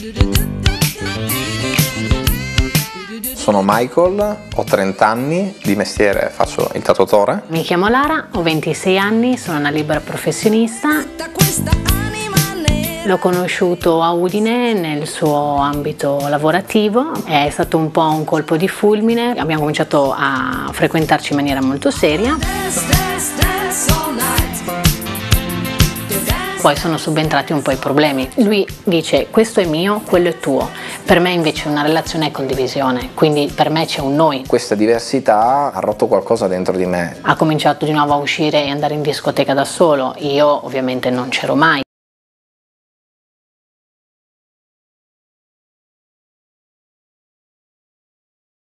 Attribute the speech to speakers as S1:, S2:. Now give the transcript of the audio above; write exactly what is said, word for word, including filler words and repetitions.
S1: Sono Michael, ho trenta anni, di mestiere faccio il tatuatore.
S2: Mi chiamo Lara, ho ventisei anni, sono una libera professionista. L'ho conosciuto a Udine nel suo ambito lavorativo, è stato un po' un colpo di fulmine, abbiamo cominciato a frequentarci in maniera molto seria. Poi sono subentrati un po' i problemi. Lui dice questo è mio, quello è tuo. Per me invece una relazione è condivisione, quindi per me c'è un noi.
S1: Questa diversità ha rotto qualcosa dentro di me.
S2: Ha cominciato di nuovo a uscire e andare in discoteca da solo, io ovviamente non c'ero mai.